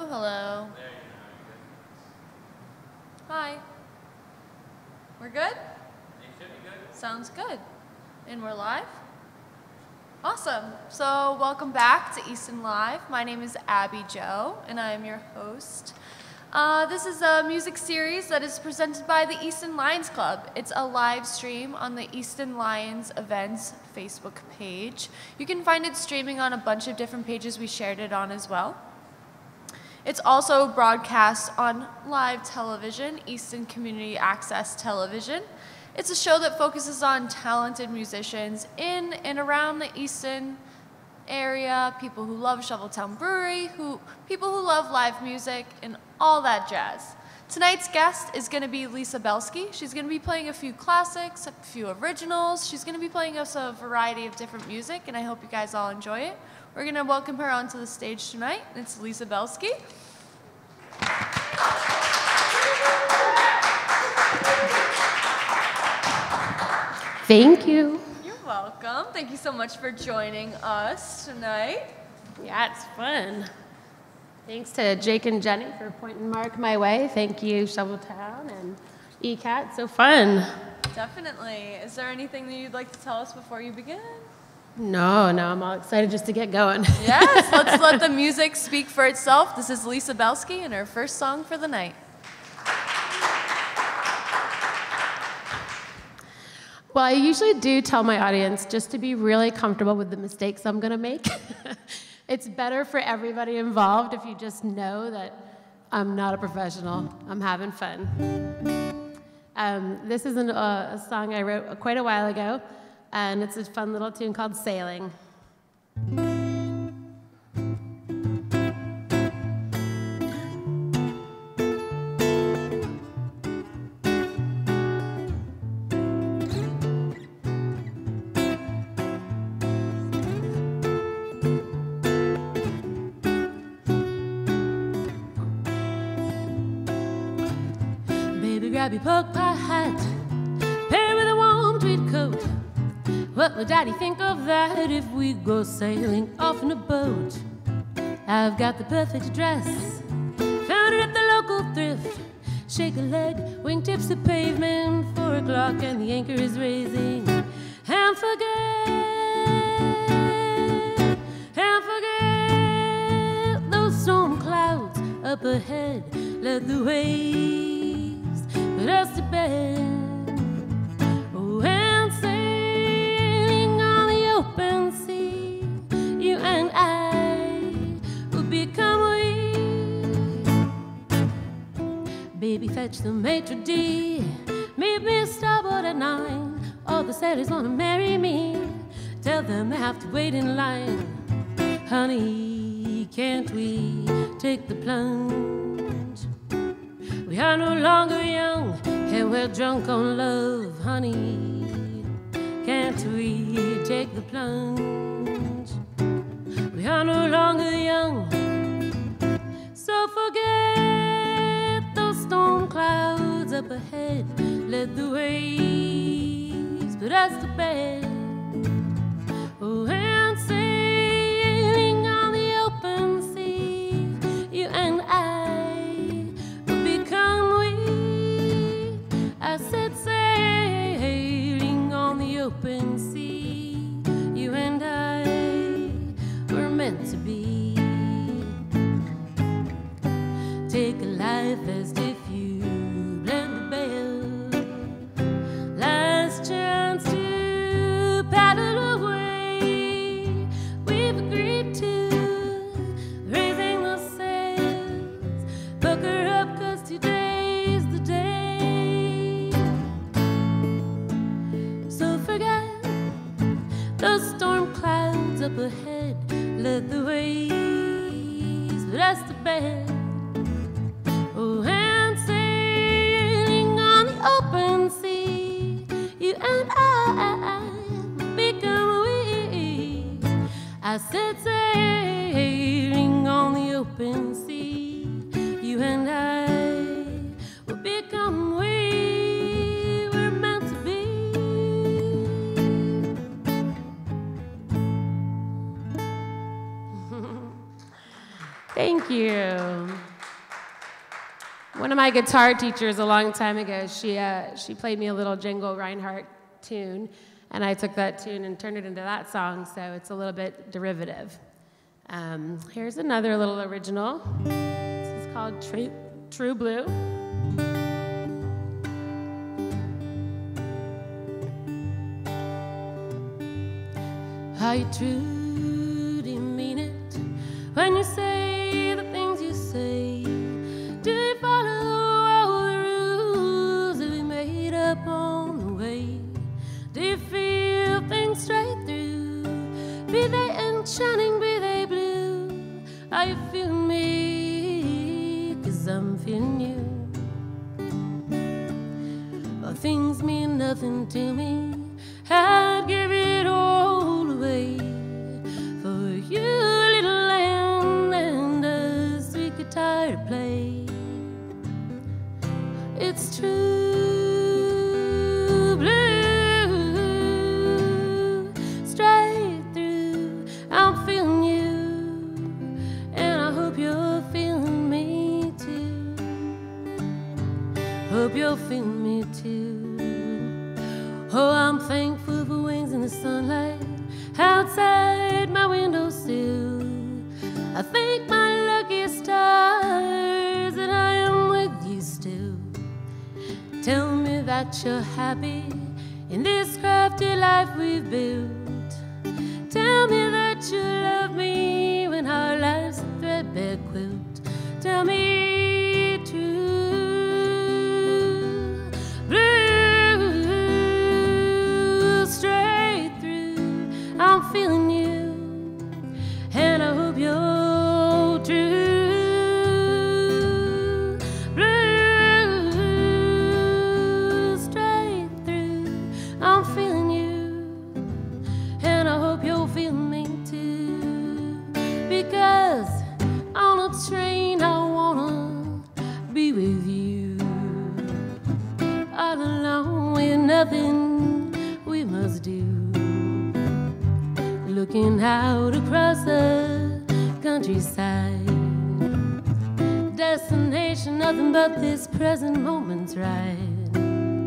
Oh, hello. Hi. We're good? You should be good. Sounds good. And we're live? Awesome. So welcome back to Easton Live. My name is Abby Jo, and I am your host. This is a music series that is presented by the Easton Lions Club. It's a live stream on the Easton Lions Events Facebook page. You can find it streaming on a bunch of different pages we shared it on as well. It's also broadcast on live television, Easton Community Access Television. It's a show that focuses on talented musicians in and around the Easton area, people who love Shoveltown Brewery, people who love live music, and all that jazz. Tonight's guest is going to be Belsky. She's going to be playing a few classics, a few originals. She's going to be playing us a variety of different music, and I hope you guys all enjoy it. We're going to welcome her onto the stage tonight. It's Belsky. Thank you. You're welcome. Thank you so much for joining us tonight. Yeah, it's fun. Thanks to Jake and Jenny for pointing Mark my way. Thank you, Shoveltown and ECAT. So fun. Definitely. Is there anything that you'd like to tell us before you begin? No, I'm all excited just to get going. Yes, let's let the music speak for itself. This is Belsky and her first song for the night. Well, I usually do tell my audience just to be really comfortable with the mistakes I'm going to make. It's better for everybody involved if you just know that I'm not a professional. I'm having fun. This is a song I wrote quite a while ago, and it's a fun little tune called Sailing. Grab your pork pie hat, pair with a warm tweed coat. What would Daddy think of that if we go sailing off in a boat? I've got the perfect dress, found it at the local thrift. Shake a leg, wingtips the pavement, 4 o'clock and the anchor is raising. And forget those storm clouds up ahead. Let the waves put us to bed. Oh, and sailing on the open sea, you and I will become we. Baby, fetch the maitre d', meet me starboard at 9. All the sailors wanna marry me, tell them they have to wait in line. Honey, can't we take the plunge? We are no longer young, and we're drunk on love, honey. Can't we take the plunge? We are no longer young, so forget those storm clouds up ahead. Let the waves put us to bed. Oh, and sailing on the open sea, you and I. I said sailing on the open sea, you and I were meant to be. Take a life as if you bled the bell. Last chance to paddle away. We've agreed to raising the sails. Pucker up, 'cause today's the day. Those storm clouds up ahead, let the waves put us to bed. Oh, and sailing on the open sea, you and I become we. I said sailing on the open sea, you and I will become we. Thank you. One of my guitar teachers a long time ago, she played me a little Django Reinhardt tune, and I took that tune and turned it into that song, so it's a little bit derivative. Here's another little original. This is called True Blue. Are you truly mean it when you say the things you say? Do you follow all the rules that we made up on the way? Do you feel things straight through? Be they enchanting, be they blue? Are you feeling me? 'Cause I'm feeling you. Well, things mean nothing to me. I'd give it all away for you, little lamb, and a sweet guitar to play. It's true blue, straight through. I'm feeling you, and I hope you're feeling me too. Hope you're feeling me too. Oh, I'm thankful for wings in the sunlight outside my windowsill. I thank my lucky stars that I am with you still. Tell me that you're happy in this crafty life we've built. Tell me that you love me when our life's a threadbare quilt. Tell me true blue, straight through. I'm feeling you, and I hope you're true blue, straight through. I'm feeling you, and I hope you're feeling me too. Because on a train I wanna be with you, all alone with nothing we must do. Looking out across the countryside, destination nothing but this present moment's ride.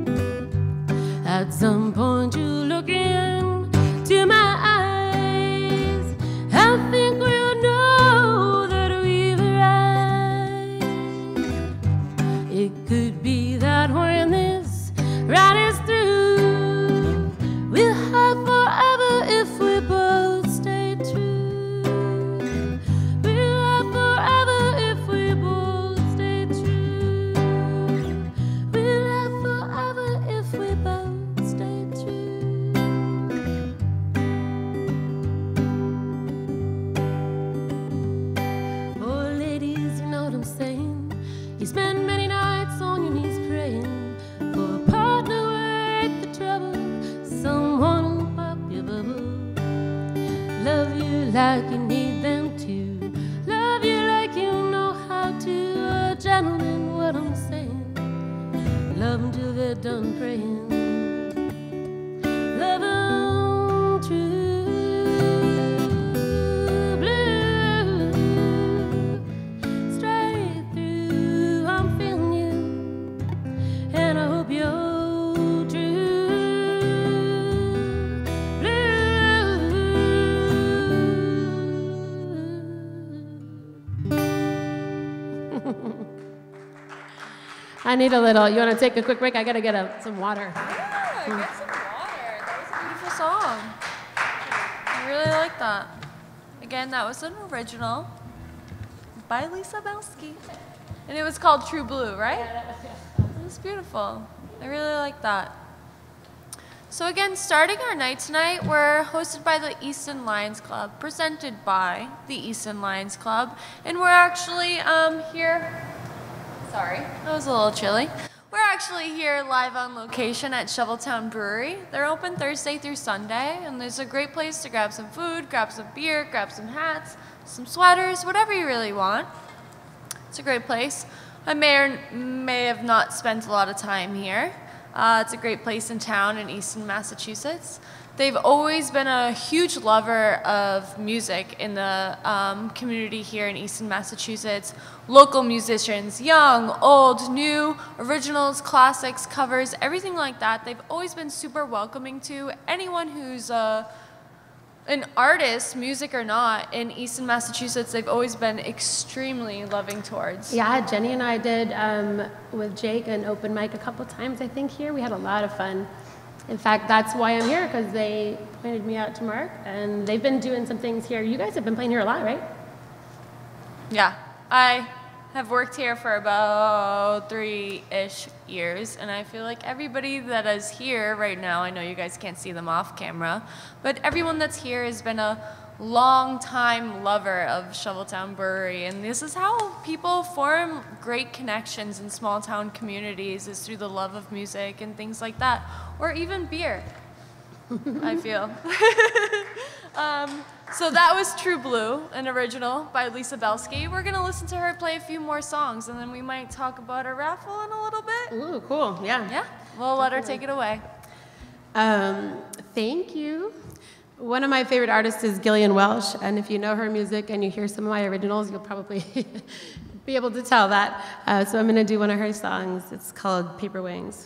At some point you look into my eyes, I think we'll know that we've arrived. It could be that when this ride is through, we'll have forever if we both stay true. We'll have forever if we both stay true. We'll have forever if we both stay true. Oh, ladies, you know what I'm saying? You spend many nights on your knees praying for a partner worth the trouble, someone who'll pop your bubble. Love you like you need them to. Love you like you know how to. A gentleman, what I'm saying. Love them till they're done praying. Love them true blue, straight through. I'm feeling you, and I hope you're true blue. I need a little. You want to take a quick break? I gotta get some water. Yeah, get some water. That was a beautiful song. I really like that. Again, that was an original by Lisa Belsky. And it was called True Blue, right? It was beautiful. I really like that. So again, starting our night tonight, we're hosted by the Easton Lions Club, presented by the Easton Lions Club. And we're actually here. Sorry, that was a little chilly. We're actually here live on location at Shoveltown Brewery. They're open Thursday through Sunday, and there's a great place to grab some food, grab some beer, grab some hats, some sweaters, whatever you really want. It's a great place. I may or may have not spent a lot of time here. It's a great place in town in Easton, Massachusetts. They've always been a huge lover of music in the community here in Easton, Massachusetts. Local musicians, young, old, new, originals, classics, covers, everything like that. They've always been super welcoming to anyone who's an artist, music or not, in Easton, Massachusetts. They've always been extremely loving towards. Yeah, Jenny and I did with Jake an open mic a couple times, I think, here. We had a lot of fun. In fact, that's why I'm here, because they pointed me out to Mark, and they've been doing some things here. You guys have been playing here a lot, right? Yeah, I have worked here for about 3-ish years, and I feel like everybody that is here right now, I know you guys can't see them off camera, but everyone that's here has been a long-time lover of Shoveltown Brewery, and this is how people form great connections in small-town communities, is through the love of music and things like that, or even beer, I feel. So that was True Blue, an original by Lisa Belsky. We're going to listen to her play a few more songs, and then we might talk about our raffle in a little bit. Ooh, cool, yeah. Yeah, we'll let her take it away. Thank you. One of my favorite artists is Gillian Welsh, and if you know her music and you hear some of my originals, you'll probably be able to tell that. So I'm going to do one of her songs. It's called Paper Wings.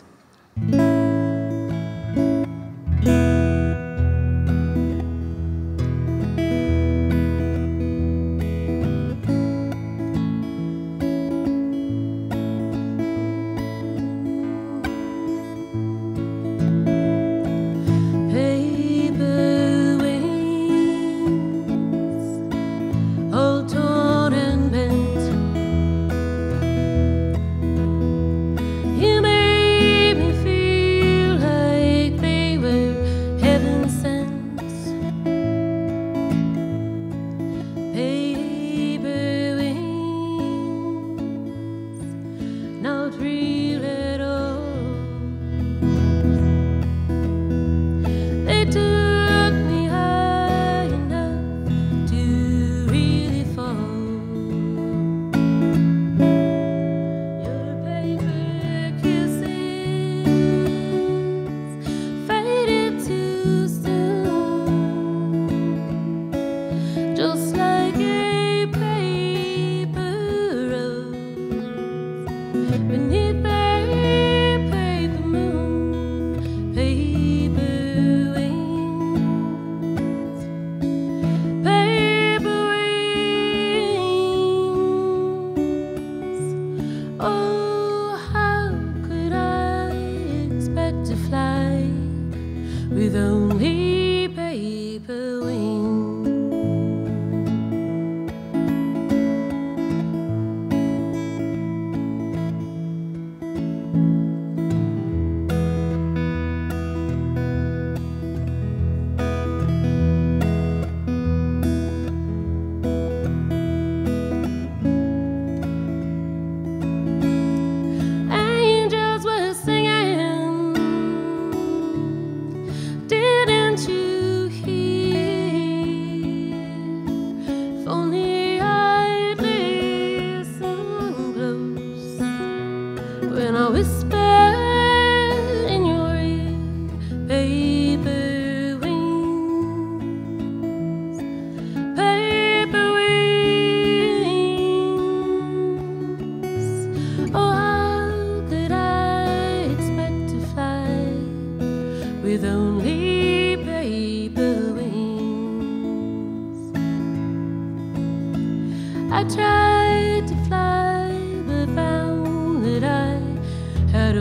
I tried to fly, but found that I had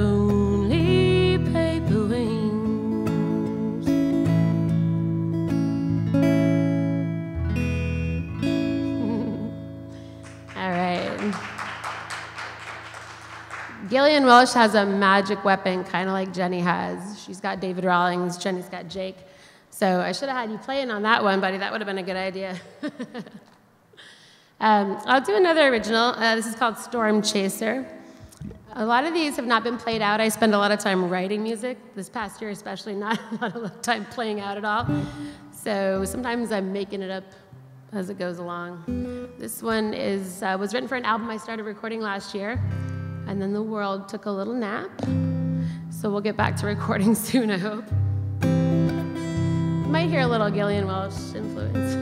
only paper wings. All right. Gillian Welsh has a magic weapon, kind of like Jenny has. She's got David Rawlings, Jenny's got Jake. So I should have had you playing on that one, buddy. That would have been a good idea. I'll do another original. This is called Storm Chaser. A lot of these have not been played out. I spend a lot of time writing music. This past year especially, not a lot of time playing out at all. So sometimes I'm making it up as it goes along. This one was written for an album I started recording last year, and then the world took a little nap. So we'll get back to recording soon, I hope. Might hear a little Gillian Welch influence.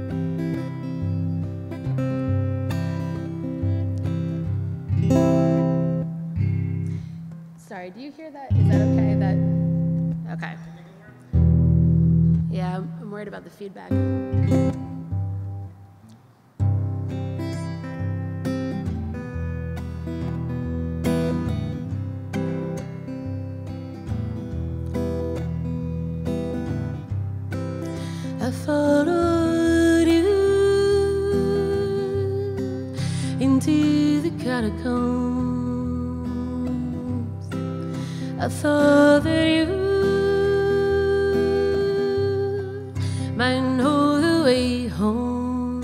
Sorry, do you hear that? Is that okay? Okay. Yeah, I'm worried about the feedback. I followed you into the catacombs. I thought that you might know the way home.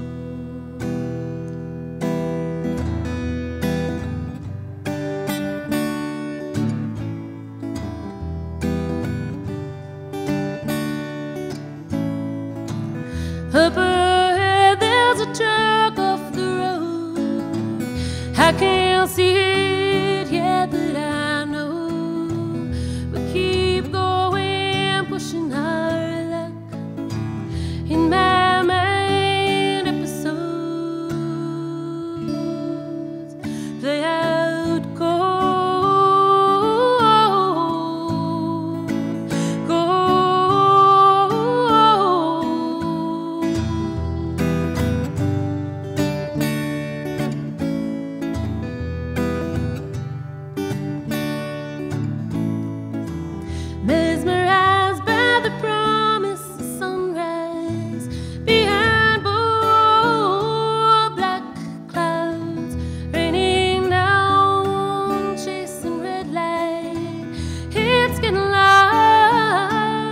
Up ahead there's a truck off the road. I can't see it yet, but I know we'll keep going, pushing our luck. In my mind, episodes play out cold. Mesmerized by the promise of sunrise behind bold black clouds, raining down, chasing red light. It's getting loud.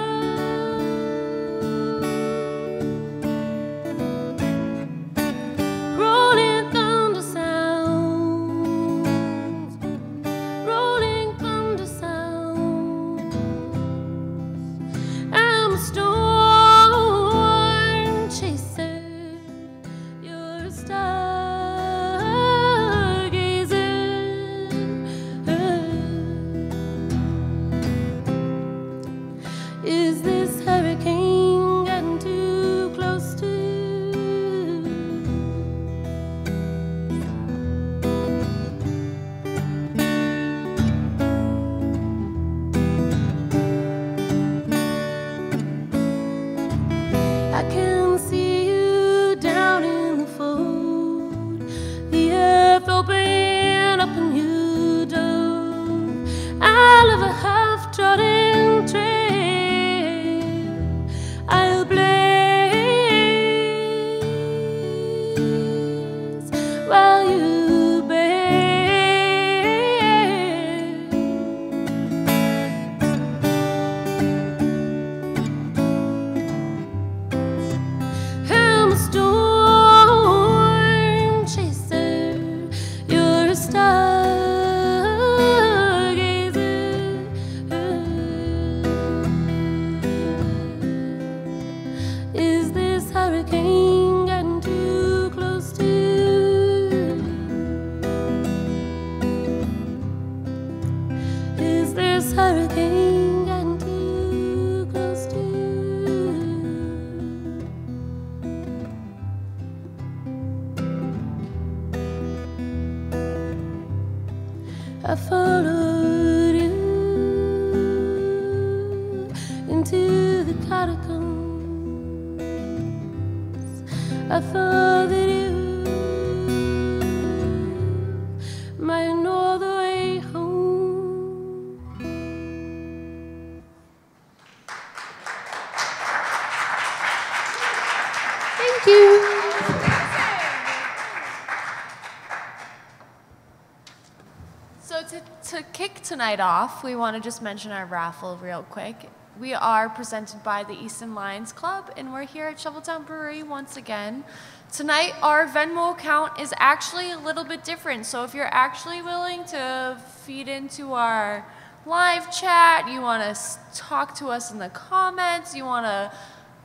Rolling thunder sounds, rolling thunder sounds. I'm a storm chaser, you're a stargazer. Is this hurricane getting too close to you? I can see you down in the fold, the earth open up and you dove. I live a half-trodden trail. I'll blaze while you bear. I'm a storm chaser, you're a stargazer. Is this hurricane getting too close to you? Is this hurricane getting too close to you? I followed you into the catacombs. I thought that you might know the way home. Thank you. So to kick tonight off, we want to just mention our raffle real quick. We are presented by the Easton Lions Club, and we're here at Shoveltown Brewery once again. Tonight, our Venmo account is actually a little bit different, so if you're actually willing to feed into our live chat, you want to talk to us in the comments, you want to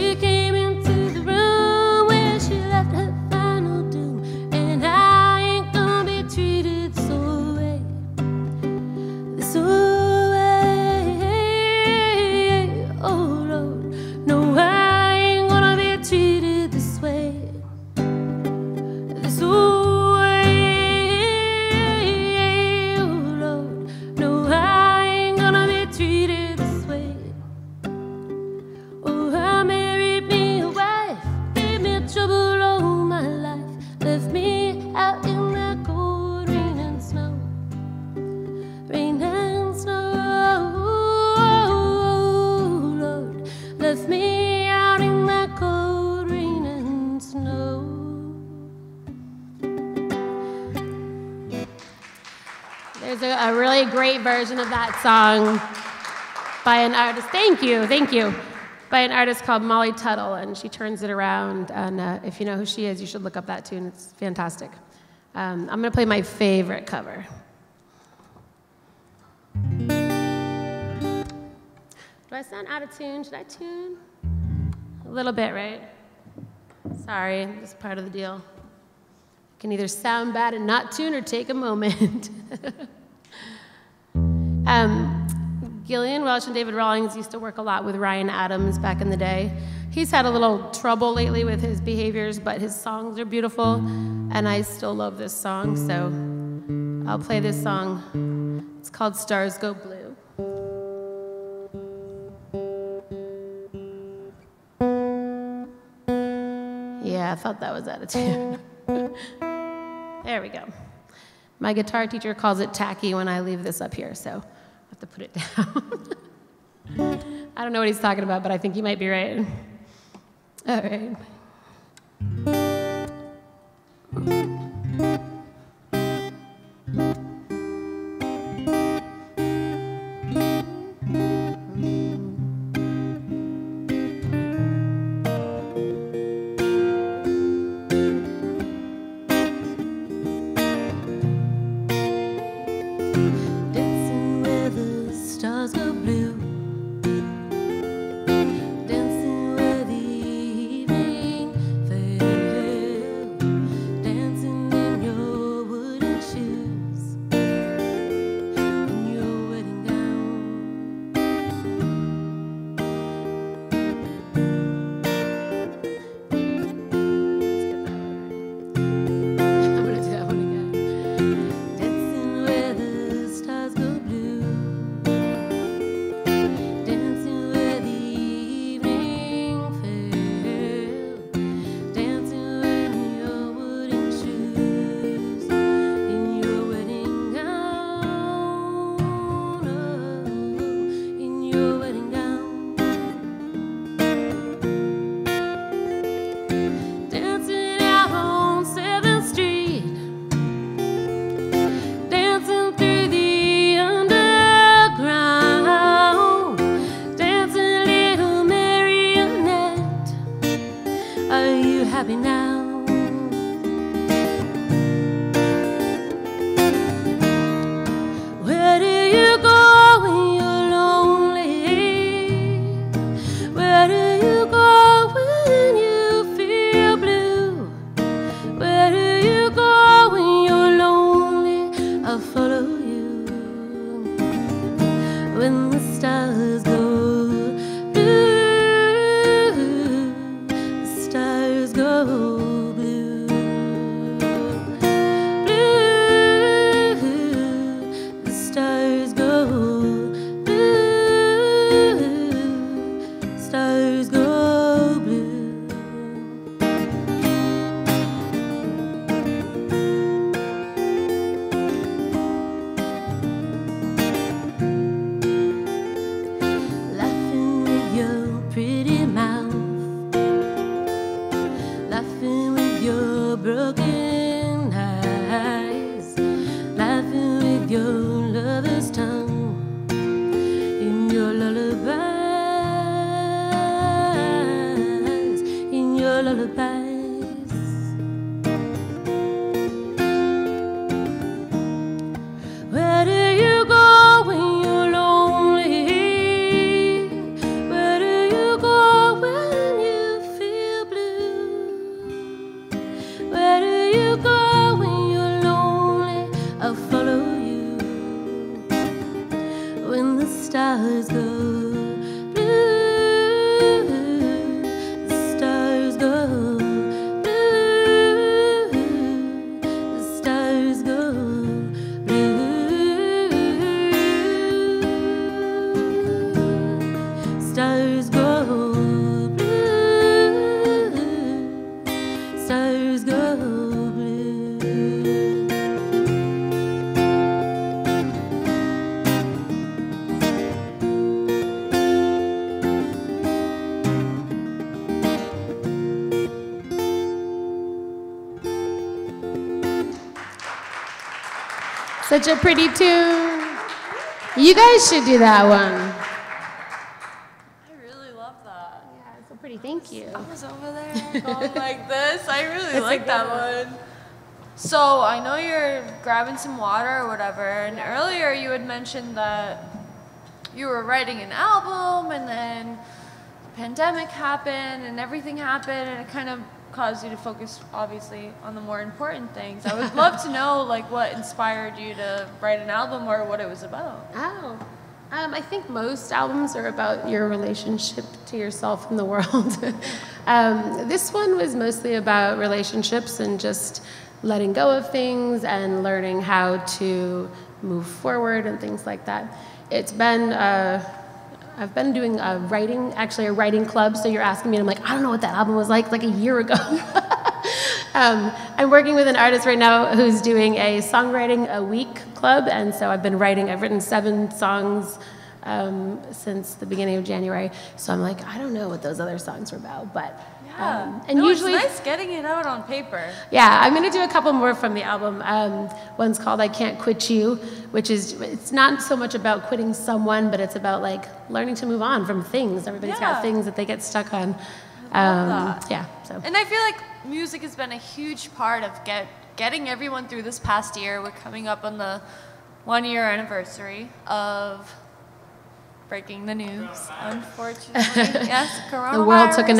She came into the room where she left her final doom, and I ain't gonna be treated this way, this way. Oh Lord, no, I ain't gonna be treated this way, this way. Oh Lord, no, I ain't gonna be treated this way. Oh, I married me a wife, gave me trouble all my life, left me out in the cold rain and snow, rain and snow. Oh, Lord, left me out in the cold rain and snow. There's a really great version of that song by an artist. Thank you. By an artist called Molly Tuttle, and she turns it around. And if you know who she is, you should look up that tune. It's fantastic. I'm going to play my favorite cover. Do I sound out of tune? Should I tune? A little bit, right? Sorry, it's part of the deal. You can either sound bad and not tune or take a moment. Gillian Welch and David Rawlings used to work a lot with Ryan Adams back in the day. He's had a little trouble lately with his behaviors, but his songs are beautiful, and I still love this song, so I'll play this song. It's called Stars Go Blue. Yeah, I thought that was out of tune. There we go. My guitar teacher calls it tacky when I leave this up here, so I have to put it down. I don't know what he's talking about, but I think he might be right. All right. Where do you go when you Such a pretty tune. You guys should do that one. I really love that. Yeah, it's so pretty. Thank you. I was over there going like this. I really like that one. So I know you're grabbing some water or whatever, and earlier you had mentioned that you were writing an album, and then the pandemic happened, and everything happened, and it kind of caused you to focus, obviously, on the more important things. I would love to know, like, what inspired you to write an album or what it was about. Oh. I think most albums are about your relationship to yourself and the world. This one was mostly about relationships and just letting go of things and learning how to move forward and things like that. It's been, I've been doing a writing club, so you're asking me, and I'm like, I don't know what that album was like a year ago. I'm working with an artist right now who's doing a songwriting a week club, and so I've written 7 songs since the beginning of January. So I'm like, I don't know what those other songs were about, but usually it's nice getting it out on paper. Yeah, I'm gonna do a couple more from the album. One's called "I Can't Quit You," it's not so much about quitting someone, but it's about like learning to move on from things. Everybody's got things that they get stuck on. I love that. Yeah. So. And I feel like music has been a huge part of getting everyone through this past year. We're coming up on the 1-year anniversary of breaking the news, unfortunately. Yes, coronavirus. The world took a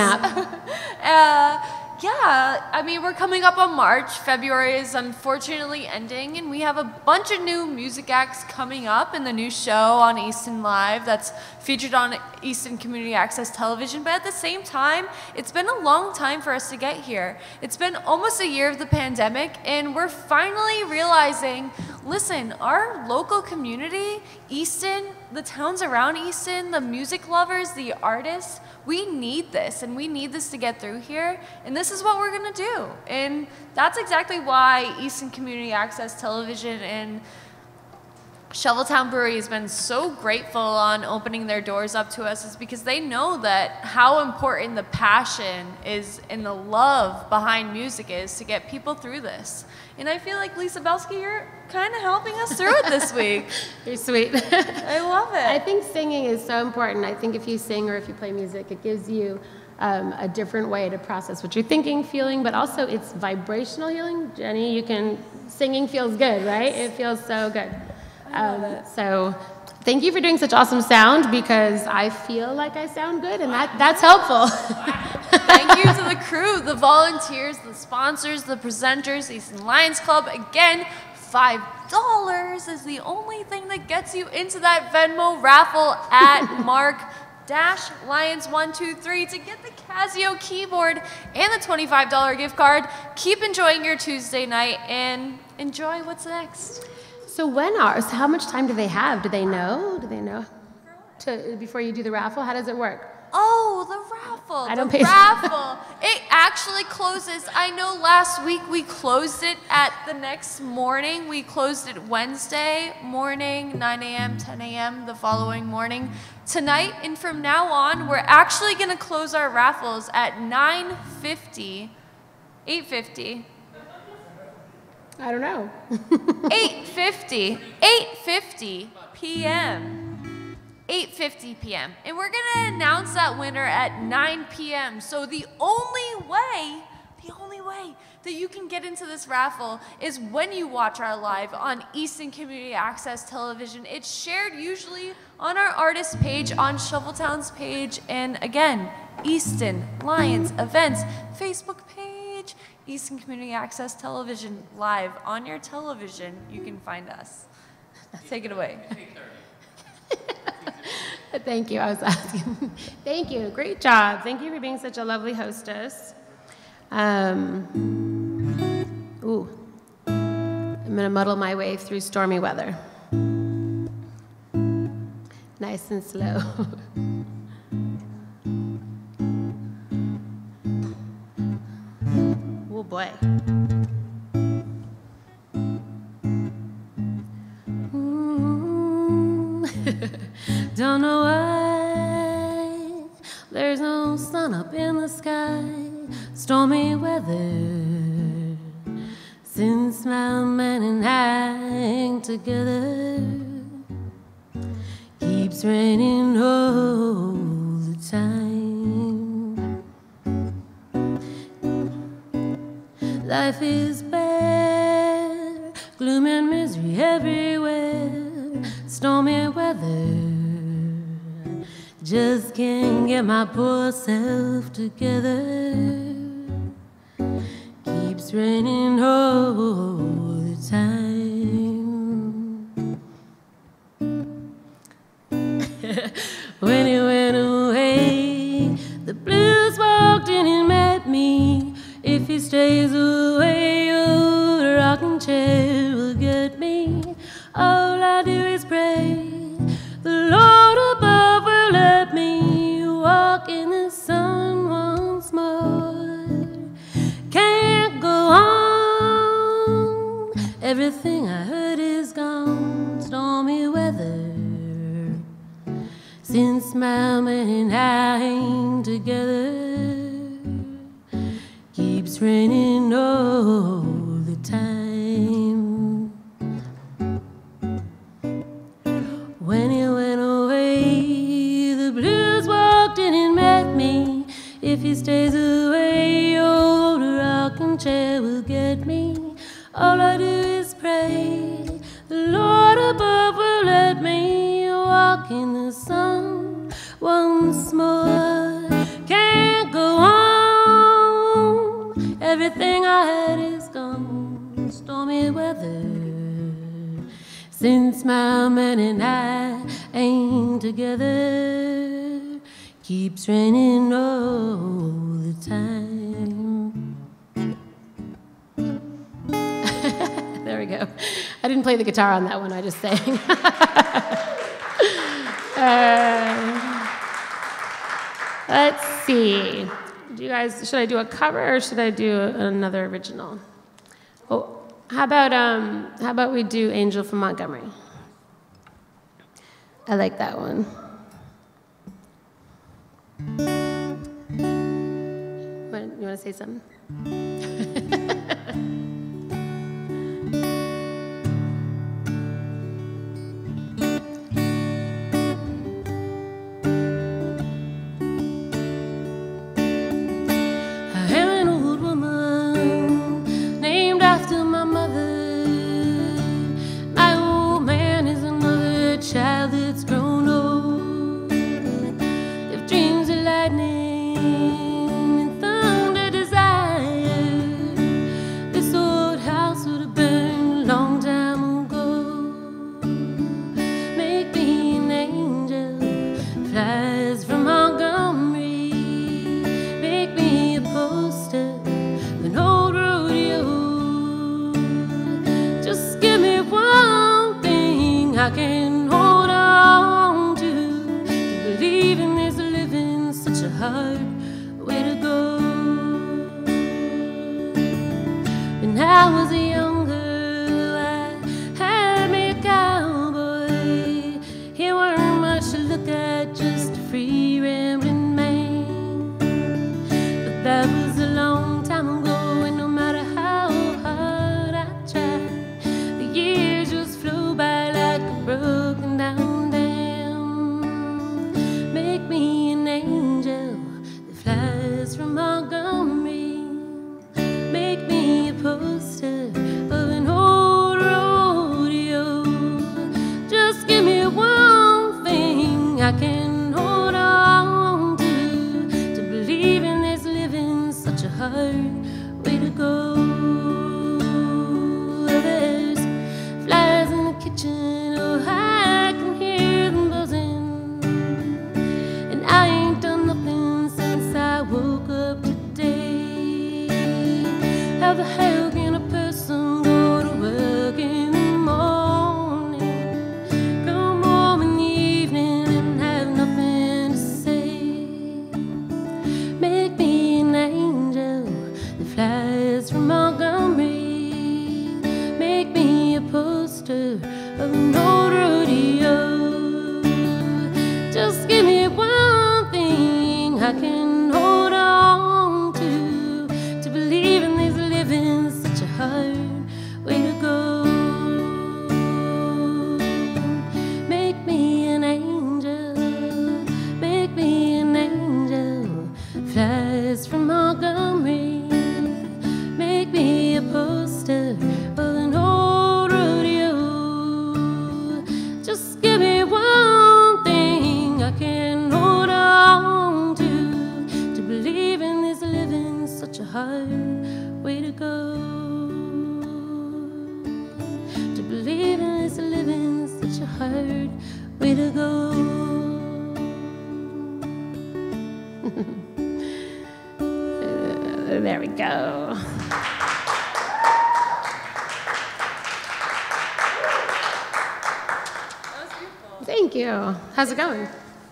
nap. Yeah, I mean, we're coming up on March. February is unfortunately ending, and we have a bunch of new music acts coming up in the new show on Easton Live that's featured on Easton Community Access Television. But at the same time, it's been a long time for us to get here. It's been almost a year of the pandemic, and we're finally realizing, listen, our local community, Easton, the towns around Easton, the music lovers, the artists, we need this, and we need this to get through here, and this is what we're gonna do. And that's exactly why Easton Community Access Television and Shoveltown Brewery has been so grateful on opening their doors up to us, is because they know that how important the passion is and the love behind music is to get people through this. And I feel like, Lisa Belsky, you're kind of helping us through it this week. You're sweet. I love it. I think singing is so important. I think if you sing or if you play music, it gives you a different way to process what you're thinking, feeling, but also it's vibrational healing. Jenny, singing feels good, right? It feels so good. So thank you for doing such awesome sound, because I feel like I sound good, and that's helpful. Thank you to the crew, the volunteers, the sponsors, the presenters, Easton Lions Club. Again, $5 is the only thing that gets you into that Venmo raffle at Mark-Lions123 to get the Casio keyboard and the $25 gift card. Keep enjoying your Tuesday night and enjoy what's next. So how much time do they have? Do they know? Before you do the raffle? How does it work? Oh, the raffle. The raffle. It actually closes. I know last week we closed it at the next morning. We closed it Wednesday morning, 9 a.m., 10 a.m. the following morning. Tonight and from now on, we're actually going to close our raffles at 8:50. I don't know. 8:50 p.m. 8:50 p.m. And we're going to announce that winner at 9 p.m. So the only way that you can get into this raffle is when you watch our live on Easton Community Access Television. It's shared usually on our artist page, on Shoveltown's page, and again, Easton Lions Events Facebook page, Easton Community Access Television live on your television. You can find us. Take it away. Thank you. I was asking. Thank you. Great job. Thank you for being such a lovely hostess. I'm going to muddle my way through stormy weather. Nice and slow. Oh boy. Don't know why there's no sun up in the sky. Stormy weather since my man and I together. Keeps raining all the time. Life is bad, gloom and misery everywhere, stormy weather. Just can't get my poor self together. Keeps raining all the time. When he went away, the blues walked in and met me. If he stays away, oh, the rocking chair will get me. All I do is pray the Lord above will let me walk in the sun once more. Can't go on, everything I heard is gone. Stormy weather, since my man and I ain't together. Keeps raining all the time. When he went away, the blues walked in and met me. If he stays away, oh, the rocking chair will get me. All I do is pray the Lord above will let me walk in the sun once more. Can't go on, everything I had is gone. Stormy weather, since my man and I ain't together. Keeps raining all the time. There we go. I didn't play the guitar on that one, I just sang. Let's see. Do you guys, should I do a cover or should I do another original? Oh, how about we do Angel from Montgomery? I like that one. You want to say something? Child that's grown old. If dreams are lightning and thunder desire, this old house would have burned a long time ago. Make me an angel, flies from Montgomery. Make me a poster of an old rodeo. Just give me one thing I can hard way to go. When I was younger, I had me a cowboy. He weren't much to look at, just a free rambling man. But that was a long time ago, and no matter how hard I tried, the years just flew by like a broken down dam. Make me an angel flies from Montgomery. Make me a poster of an old rodeo. Just give me one thing I can hold on to believe in this living, such a hard way to go. There's flies in the kitchen, oh, I can hear them buzzing, and I ain't done nothing since I woke up today. How the hell can a person go to work in the morning, come home in the evening and have nothing to say? Make me an angel that flies from Montgomery. Make me a poster of an old rodeo. Just give me one thing I can hold on to believe in this living, hard way to go. To believe in this living is such a hard way to go. There we go. Thank you. How's it going?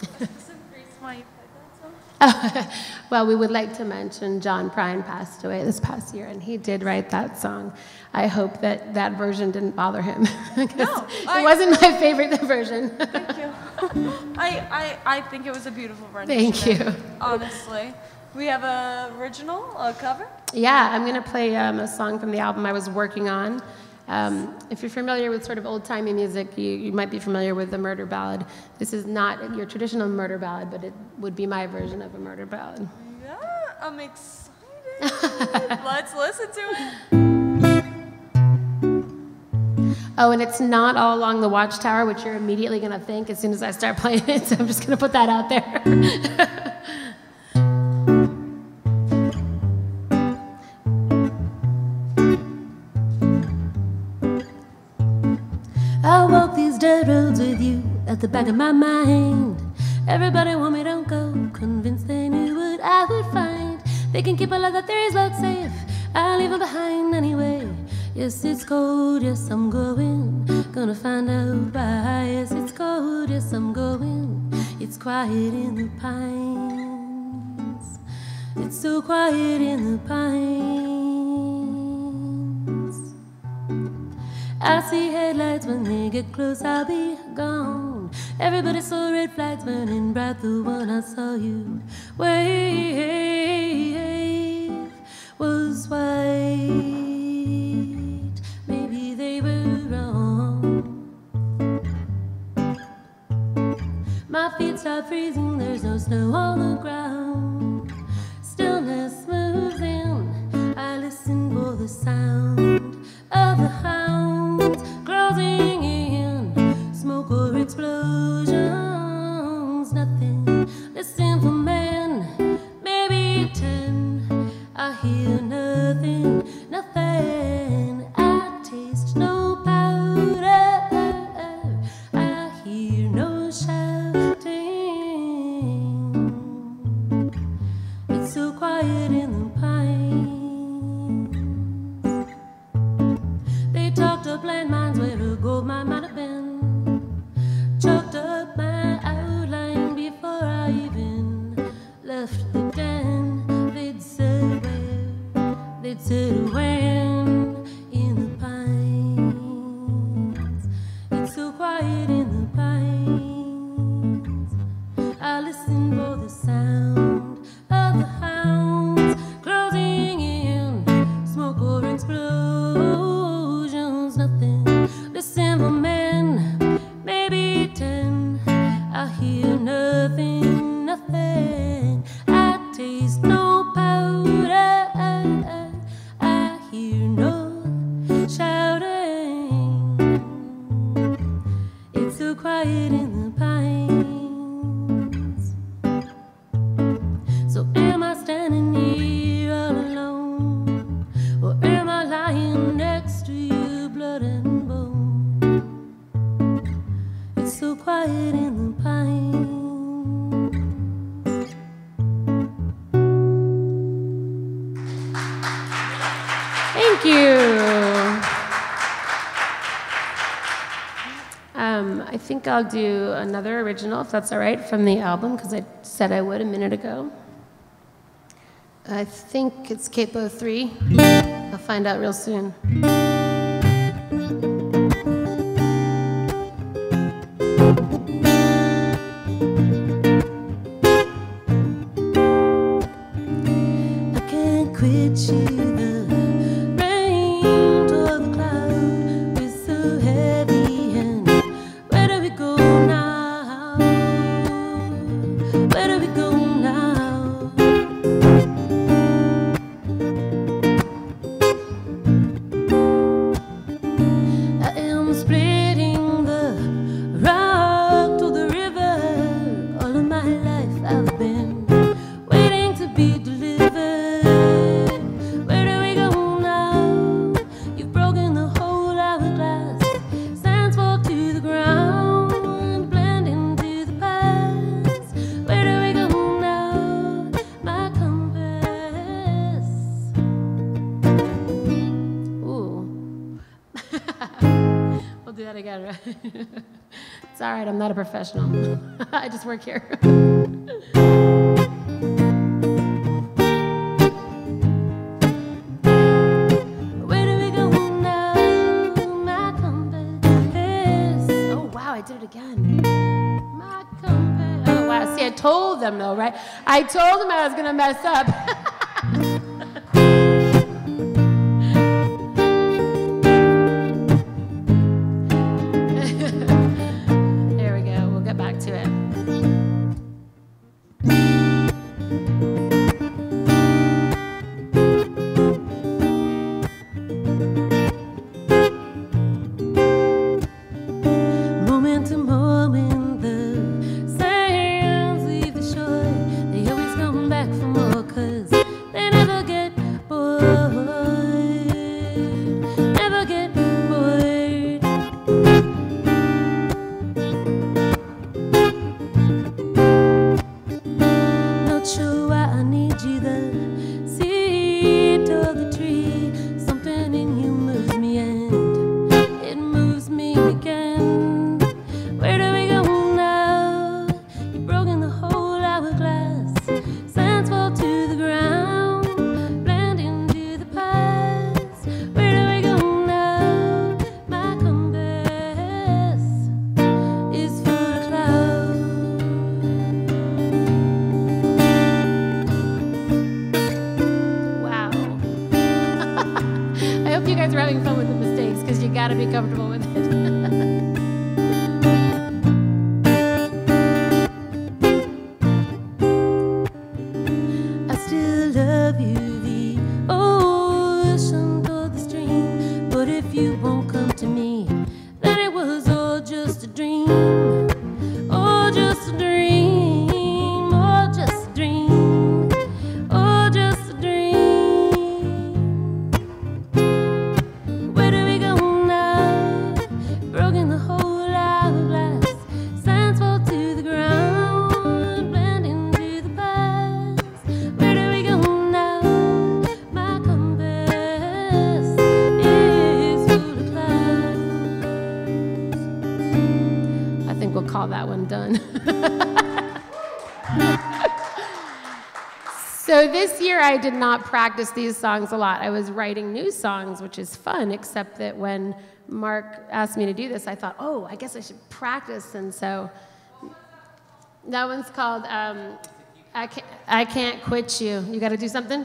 Well, we would like to mention John Prine passed away this past year, and he did write that song. I hope that that version didn't bother him. No, it wasn't my favorite version. Thank you. I think it was a beautiful version. Thank you. Honestly. We have a cover? Yeah, I'm going to play a song from the album I was working on. If you're familiar with sort of old-timey music, you might be familiar with the murder ballad. This is not your traditional murder ballad, but it would be my version of a murder ballad. Yeah, I'm excited. Let's listen to it. Oh, and it's not all along the Watchtower, which you're immediately going to think as soon as I start playing it, so I'm just going to put that out there. I walk these dirt roads with you at the back of my mind. Everybody want me to go, convinced they knew what I would find. They can keep all of the theories locked safe, I'll leave them behind anyway. Yes, it's cold, yes, I'm going, gonna find out why. Yes, it's cold, yes, I'm going, it's quiet in the pines. It's so quiet in the pines. I see headlights, when they get close I'll be gone. Everybody saw red flags burning bright, the one I saw you wave was white. Maybe they were wrong. My feet start freezing, there's no snow on the ground. Stillness moves in, I listen for the sound of the hounds closing in, smoke or explosions, nothing. Listen for men, maybe 10. I hear nothing, nothing. I taste no powder, I hear no shouting. It's so quiet in the pines. They talked up landmines where a gold mine might have been. Chalked up my outline before I even left the den. They'd said where, they'd said when, in the pines. It's so quiet in the pines. I listen for the sound of the hounds closing in, smoke or explosions, nothing. Listen for men, maybe 10. I hear nothing, nothing. I taste no powder, I hear no shouting. It's so quiet in the pines. So am I standing here all alone, or am I lying next to you, blood and bone? It's so quiet in the pines. Thank you. I think I'll do another original, if that's all right, from the album, because I said I would a minute ago. I think it's Capo 3. I'll find out real soon. I can't quit you, the rain tore the cloud was so heavy, and where do we go now? Where do we go now? I am splitting the rock to the river. All of my life I've been waiting to be delivered. again, right? It's all right, I'm not a professional. I just work here. Where do we go now, my compass? Oh, wow, I did it again. My compass. Oh, wow, see, I told them, though, right? I told them I was going to mess up. So this year I did not practice these songs a lot. I was writing new songs, which is fun, except that when Mark asked me to do this, I thought, oh, I guess I should practice. And so that one's called I Can't Quit You. You got to do something?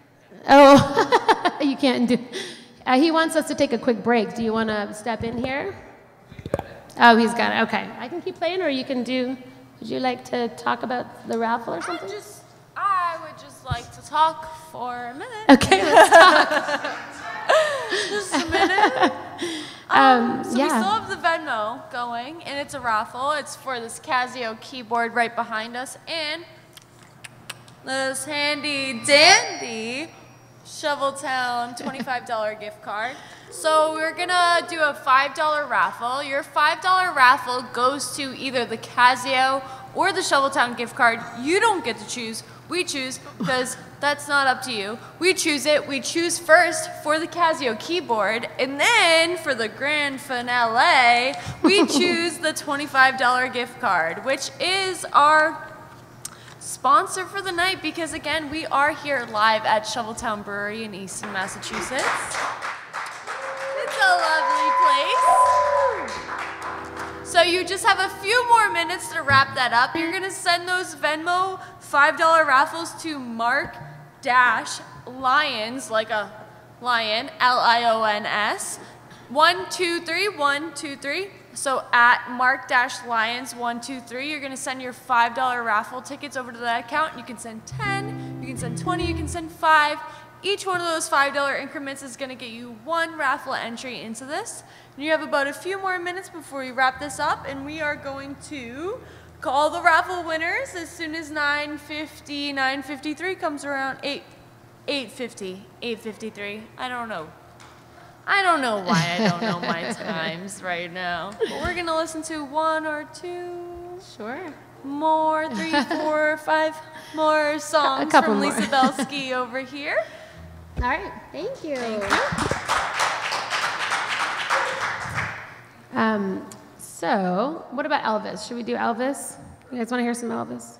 Oh, you can't do. He wants us to take a quick break. Do you want to step in here? Oh, he's got it. Okay. I can keep playing, or you can do, would you like to talk about the raffle or something? I would just like to talk for a minute. Okay, let's talk. Just a minute. So we still have the Venmo going, and it's a raffle. It's for this Casio keyboard right behind us, and this handy dandy Shoveltown $25 gift card. So we're gonna do a $5 raffle. Your $5 raffle goes to either the Casio or the Shoveltown gift card. You don't get to choose. We choose, because that's not up to you. We choose it. We choose first for the Casio keyboard, and then for the grand finale, we choose the $25 gift card, which is our sponsor for the night, because again, we are here live at Shoveltown Brewery in Easton, Massachusetts. It's a lovely place. So you just have a few more minutes to wrap that up. You're gonna send those Venmo $5 raffles to Mark-Lyons, like a lion, L-I-O-N-S, 123. So at Mark-Lyons123, you're gonna send your $5 raffle tickets over to that account. You can send 10, you can send 20, you can send 5. Each one of those $5 increments is gonna get you one raffle entry into this. And you have about a few more minutes before we wrap this up, and we are going to call the raffle winners as soon as 9:53 comes around. 8:53. I don't know why I don't know my times right now. But we're gonna listen to one or two, more, 3, 4, 5 more songs from more. Lisa Belsky over here. All right, thank you. Thank you. So, what about Elvis? Should we do Elvis? You guys want to hear some Elvis?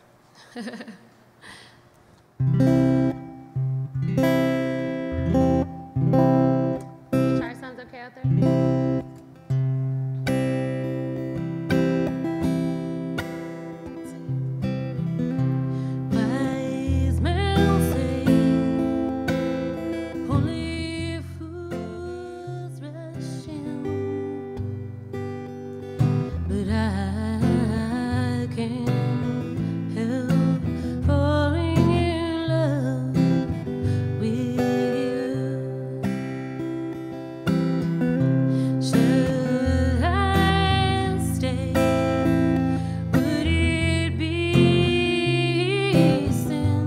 Guitar sounds okay out there? Wise men say only fools rush in, but I can't help falling in love with you. Should I stay? Would it be sin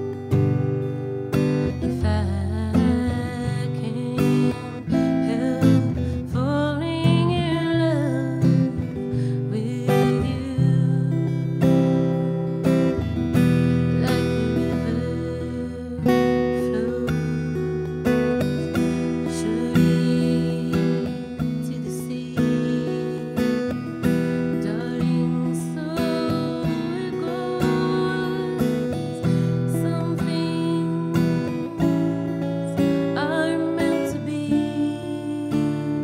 if I can't help falling in love with you? Like the river flows surely to the sea, darling, so it goes. Some things are meant to be.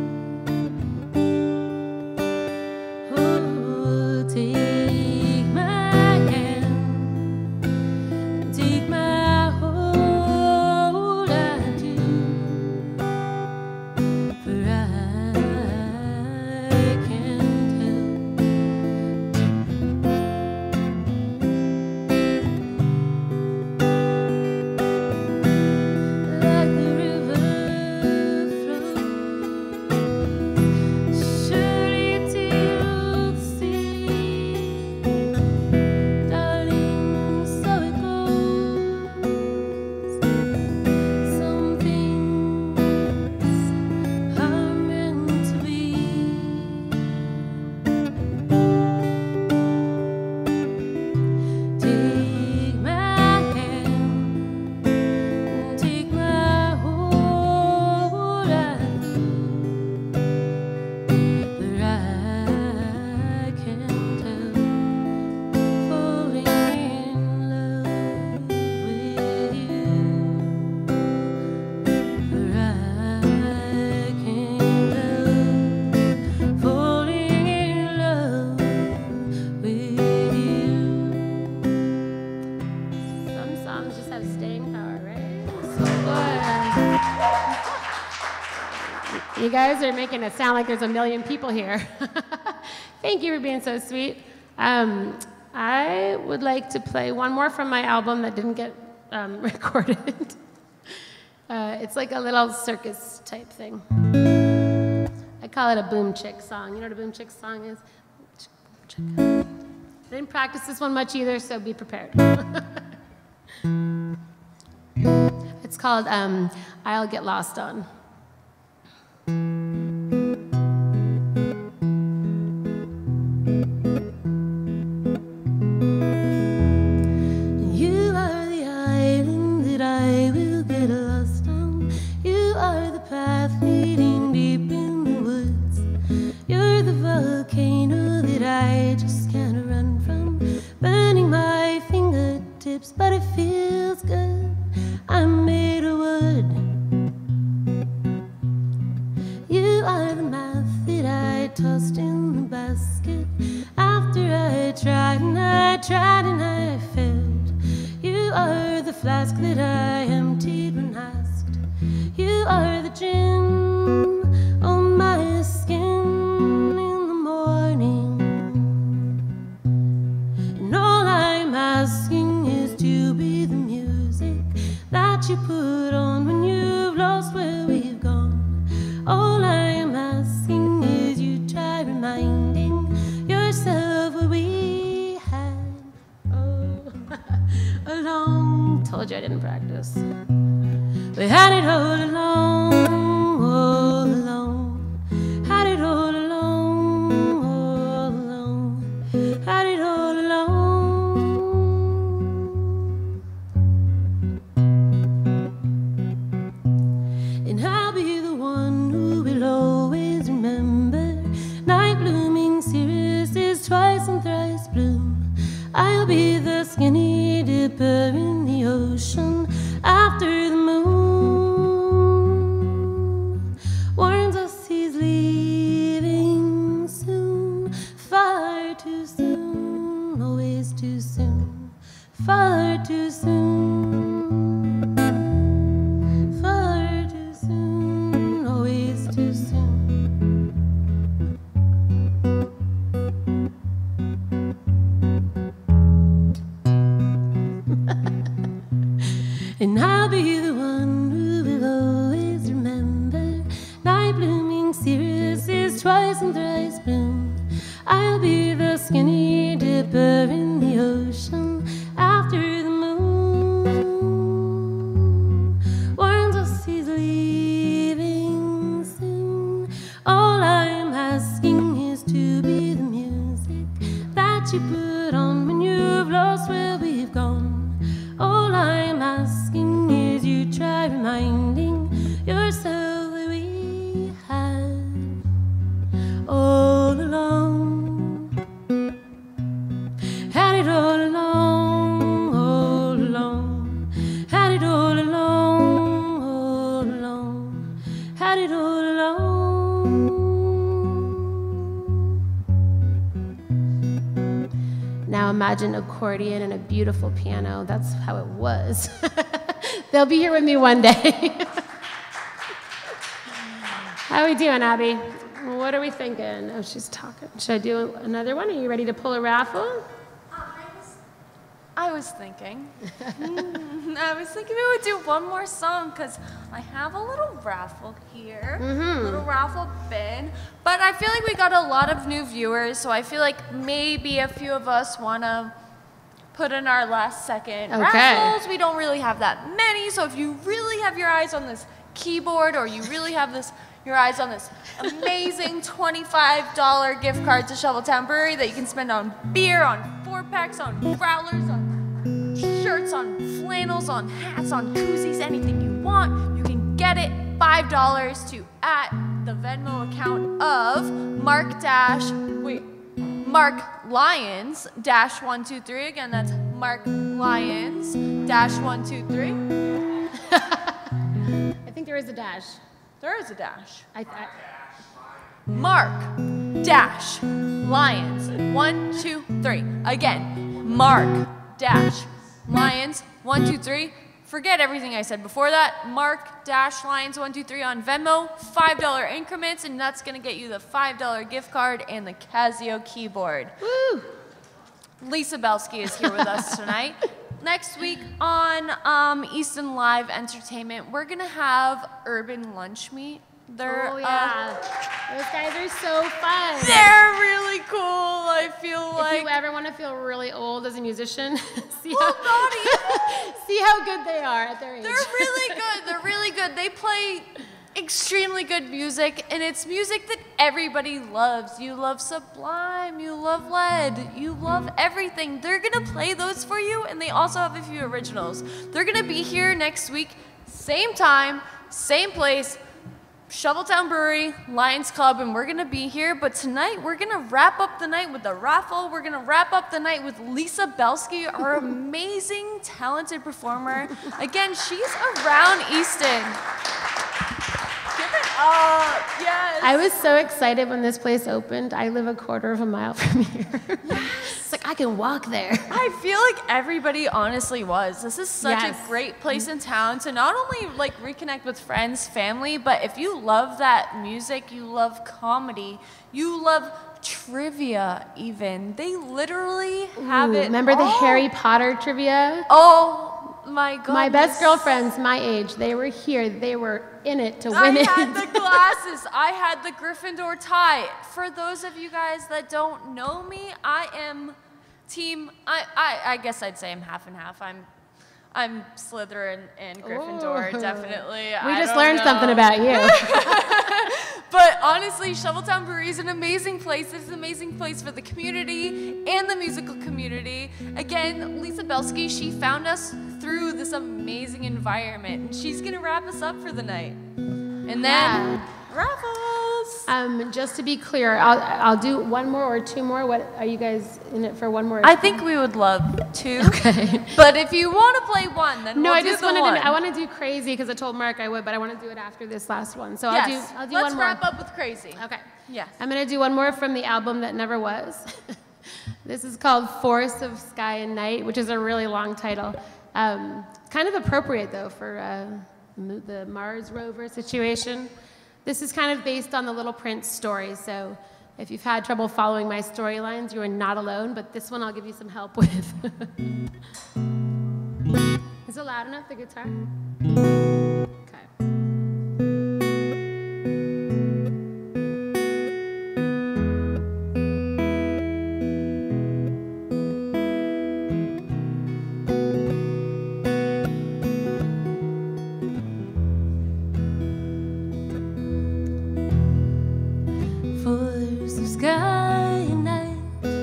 Oh, take my hand, take my whole I do, for I can't help. Like the river flows surely to the sea, darling, so it goes. Some things are meant to be. Take my hand, take my whole life, but I can't help falling in love with you. But I can't help falling in love with you. Some songs just have staying power, right? So good. You guys are making it sound like there's a million people here. Thank you for being so sweet. I would like to play one more from my album that didn't get recorded. It's like a little circus type thing. I call it a boom chick song. You know what a boom chick song is? I didn't practice this one much either, so be prepared. It's called I'll Get Lost On. You are the island that I will get lost on. You are the path leading deep in the woods. You're the volcano that I just can't run from, burning my fingertips, but it feels good. I'm made of wood. You are the math that I tossed in the basket after I tried and I tried and I failed. You are the flask that I emptied when asked. You are the gin on my skin in the morning. And all I'm asking is to be the music that you put on when you've lost where we've gone. All I am asking is you try reminding yourself what we had along. Told you I didn't practice. We had it all along, all along. Had it all along, all along. Had it all along. And I'll be the one who will always remember and I'll be the one who will always remember. Night blooming Ceres is twice and thrice bloom. I'll be the skinny dipper in the ocean after the moon warns us he's leaving soon. All I'm asking is to be the music that you put on when you've lost where we've gone. All I'm asking is you try reminding yourself that we had all along. Had it all along, all along. Had it all along, all along. Had it all along. Now imagine accordion and a beautiful piano. That's how it was. They'll be here with me one day. How are we doing, Abby? What are we thinking? Oh, she's talking. Should I do another one? Are you ready to pull a raffle? I was thinking. I was thinking we would do one more song because I have a little raffle here, little raffle bin. But I feel like we got a lot of new viewers, so I feel like maybe a few of us want to put in our last second raffles. We don't really have that many, so if you really have your eyes on this keyboard or you really have your eyes on this amazing $25 gift card to Shoveltown Brewery that you can spend on beer, on 4-packs, on growlers, on shirts, on flannels, on hats, on koozies, anything you want, you can get it $5 to at the Venmo account of Mark Lyons -123. Again, that's Mark Lyons -123. I think there is a dash. There is a dash. Mark Lyons 123. Again, Mark Lyons 123. Forget everything I said before that. Mark Lyons 123 on Venmo, $5 increments, and that's gonna get you the $5 gift card and the Casio keyboard. Woo! Lisa Belsky is here with us tonight. Next week on Easton Live Entertainment, we're gonna have Urban Lunch Meat. Oh yeah, those guys are so fun. They're really cool. I feel like if you ever want to feel really old as a musician, see not even. see how good they are at their age. They're really good. They're really good. They play extremely good music, and it's music that everybody loves. You love Sublime, you love Lead, you love everything. They're gonna play those for you, and they also have a few originals. They're gonna be here next week, same time, same place, Shoveltown Brewery, Lions Club, and we're gonna be here. But tonight, we're gonna wrap up the night with a raffle. We're gonna wrap up the night with Lisa Belsky, our amazing, talented performer. Again, she's around Easton. Give it up, yes. I was so excited when this place opened. I live a quarter of a mile from here. It's like I can walk there. I feel like everybody honestly was. This is such a great place in town to not only like reconnect with friends, family, but if you love that music, you love comedy, you love trivia even. They literally have it. Remember the Harry Potter trivia? Oh my God. My best girlfriends my age, they were here. They were in it to win it. I had the glasses. I had the Gryffindor tie. For those of you guys that don't know me, I am team, I guess I'd say I'm half and half. I'm Slytherin and Gryffindor, definitely. We just learned something about you. But honestly, Shoveltown Brewery is an amazing place. It's an amazing place for the community and the musical community. Again, Lisa Belsky, she found us through this amazing environment, and she's gonna wrap us up for the night. And then raffles. Just to be clear, I'll do one more or two more. What are you guys in it for? One more? I think we would love two. Okay. But if you want to play one, then no, we'll I just do the one. I want to do crazy because I told Mark I would, but I want to do it after this last one. So I'll do Let's one more. wrap up with crazy. Okay. Yes. I'm gonna do one more from the album that never was. This is called Forest of Sky and Night, which is a really long title. Kind of appropriate though for the Mars rover situation. This is kind of based on the Little Prince story, so if you've had trouble following my storylines, you are not alone, but this one I'll give you some help with. This Is it loud enough, the guitar? Okay. Force of sky and night,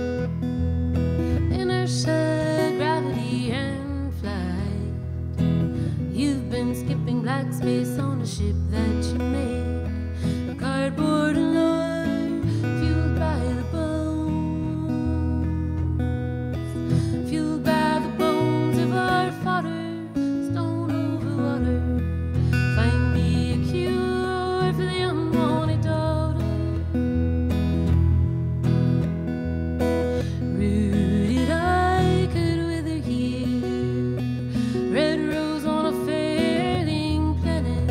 inertia, gravity, and flight. You've been skipping black space on a ship that you made, cardboard and lore, fueled by the bones, fueled by the bones of our fodder, stone over water. Find me a cure for the unwanted daughter. Rooted, I could wither here, red rose on a failing planet.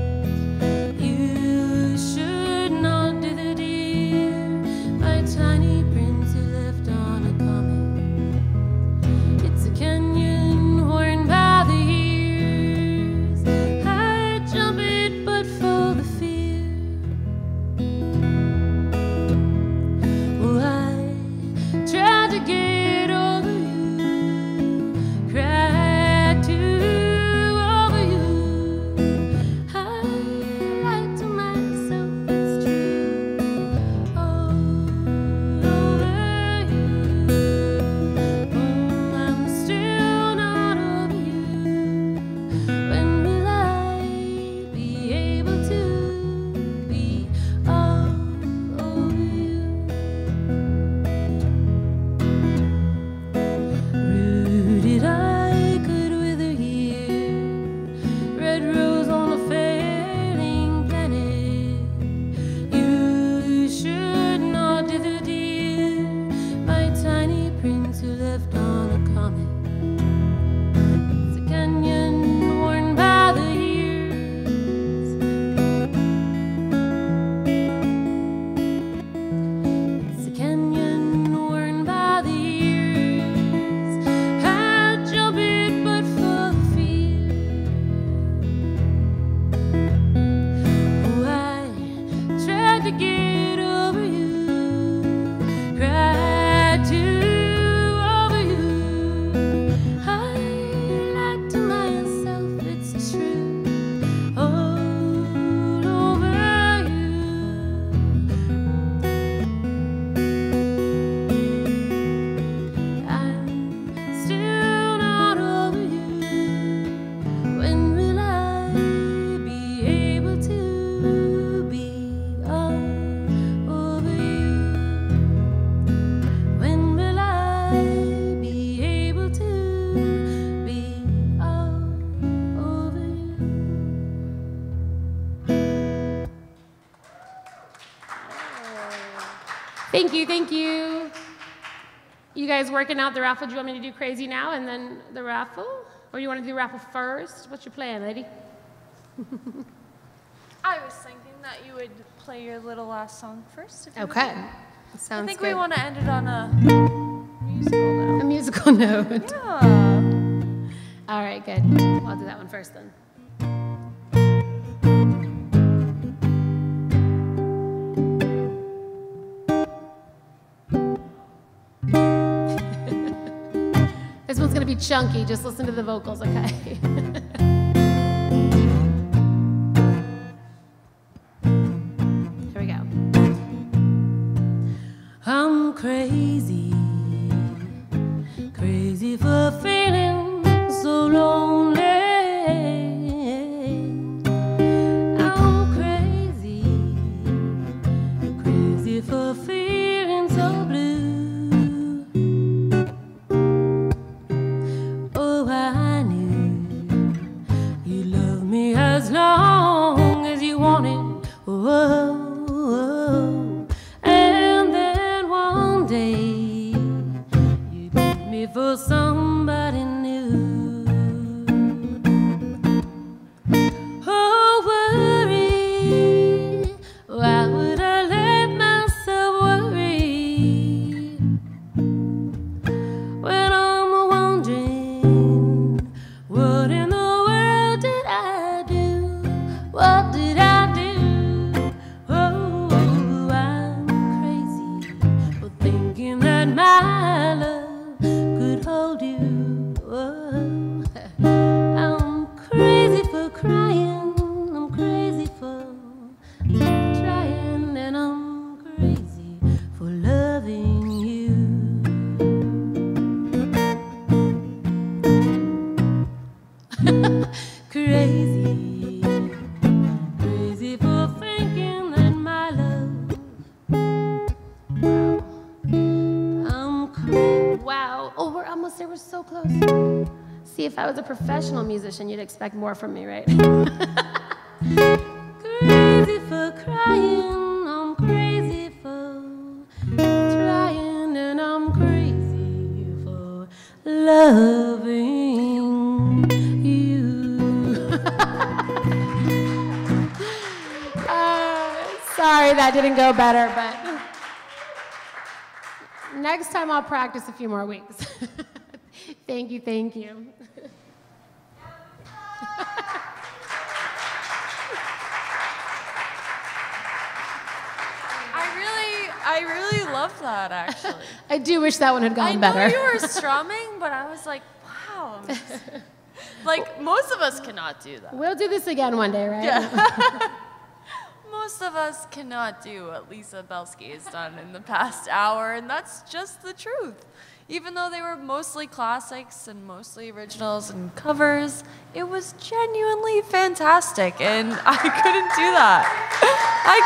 You should not do the deer, my tiny prince who left on a comet. It's a canyon worn by the years. I'd jump it, but for the fear. Oh, I tried to get over you, cried to over you. I lied to myself, it's true. All over you. Oh, I'm still not over you. When will I be able to be all over you? Rooted, I could wither here, red rose on a failing planet. You should not do the deer, my tiny prince who left on a comet. It's a canyon worn by the years. It's a canyon worn by the years. I'd jump it, but for the fear. Oh, I tried to get over you, cried to over you. I lied to myself, it's true. All over you. I'm still not over you. When will I be able to be all over you? When will I be able to be all over you? Thank you, thank you. You guys working out the raffle? Do you want me to do crazy now and then the raffle? Or you want to do raffle first? What's your plan, lady? I was thinking that you would play your little last song first. If you Okay. would. Sounds I think good. we want to end it on a musical A note. musical note. Yeah. All right, good. I'll do that one first then. This one's gonna be chunky. Just listen to the vocals, okay? Here we go. I'm crazy, crazy for feeling so lonely. I'm crazy, crazy for feeling so blue. Oh, I knew you loved me as long as you wanted. Oh, and then one day crying, I'm crazy for trying, and I'm crazy for loving you. Crazy, crazy for thinking that my love. Wow. Oh, we're almost there. We're so close. See, if I was a professional musician, you'd expect more from me, right? Crazy for crying, I'm crazy for trying, and I'm crazy for loving you. Sorry that didn't go better, but next time I'll practice a few more weeks. Thank you, thank you. I really love that, actually. I do wish that one had gone better. I know you were strumming, but I was like, wow. Like, most of us cannot do that. We'll do this again one day, right? Yeah. Most of us cannot do what Lisa Belsky has done in the past hour, and that's just the truth. Even though they were mostly classics and mostly originals and covers, it was genuinely fantastic, and I couldn't do that. I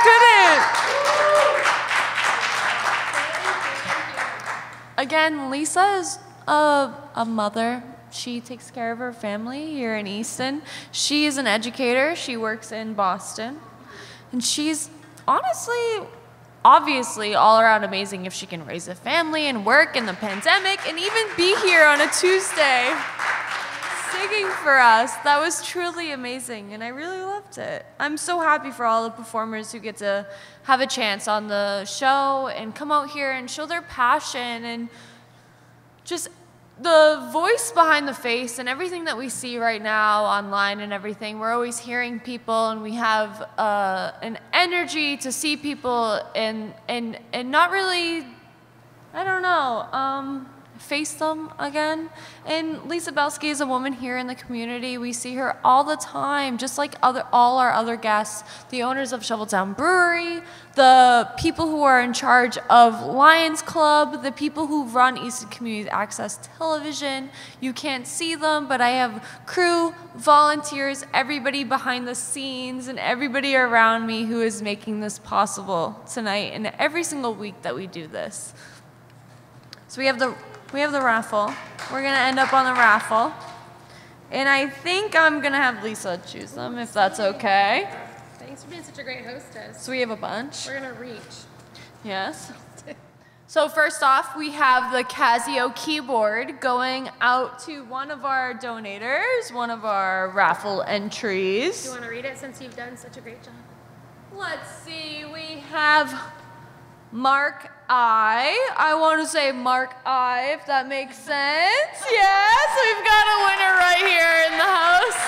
couldn't. Again, Lisa is a mother. She takes care of her family here in Easton. She is an educator. She works in Boston. And she's honestly, obviously, all around amazing if she can raise a family and work in the pandemic and even be here on a Tuesday singing for us. That was truly amazing, and I really loved it. I'm so happy for all the performers who get to have a chance on the show and come out here and show their passion and just the voice behind the face and everything that we see right now online and everything. We're always hearing people, and we have an energy to see people and not really, I don't know, face them again. And Lisa Belsky is a woman here in the community. We see her all the time, just like all our other guests, the owners of Shoveltown Brewery, the people who are in charge of Lions Club, the people who run Easton Community Access Television. You can't see them, but I have crew, volunteers, everybody behind the scenes, and everybody around me who is making this possible tonight and every single week that we do this. So we have the raffle. We're gonna end up on the raffle. And I think I'm gonna have Lisa choose them, if that's okay. Thanks for being such a great hostess. So we have a bunch. We're gonna reach. Yes. So first off, we have the Casio keyboard going out to one of our donators, one of our raffle entries. Do you wanna read it since you've done such a great job? Let's see, we have Mark I want to say Mark I, if that makes sense. Yes, we've got a winner right here in the house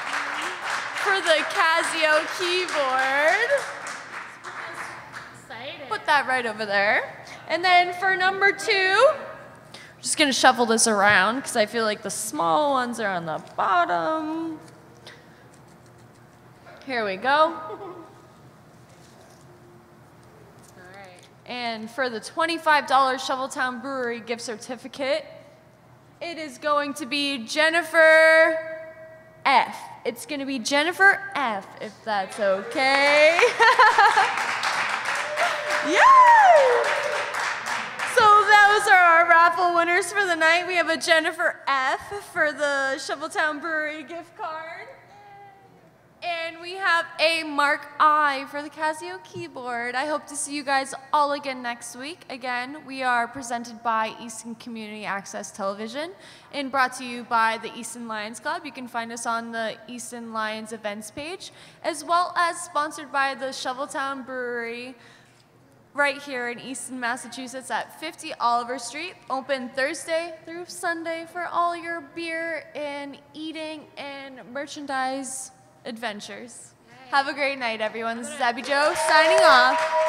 for the Casio keyboard. Excited. Put that right over there. And then for number 2, I'm just going to shuffle this around because I feel like the small ones are on the bottom. Here we go. And for the $25 Shoveltown Brewery gift certificate, it is going to be Jennifer F. It's going to be Jennifer F, if that's okay. Yay! So those are our raffle winners for the night. We have a Jennifer F for the Shoveltown Brewery gift card. And we have a Mark I for the Casio keyboard. I hope to see you guys all again next week. Again, we are presented by Easton Community Access Television and brought to you by the Easton Lions Club. You can find us on the Easton Lions events page, as well as sponsored by the Shoveltown Brewery right here in Easton, Massachusetts at 50 Oliver Street. Open Thursday through Sunday for all your beer and eating and merchandise adventures. Have a great night, everyone. This is Abby Jo signing off.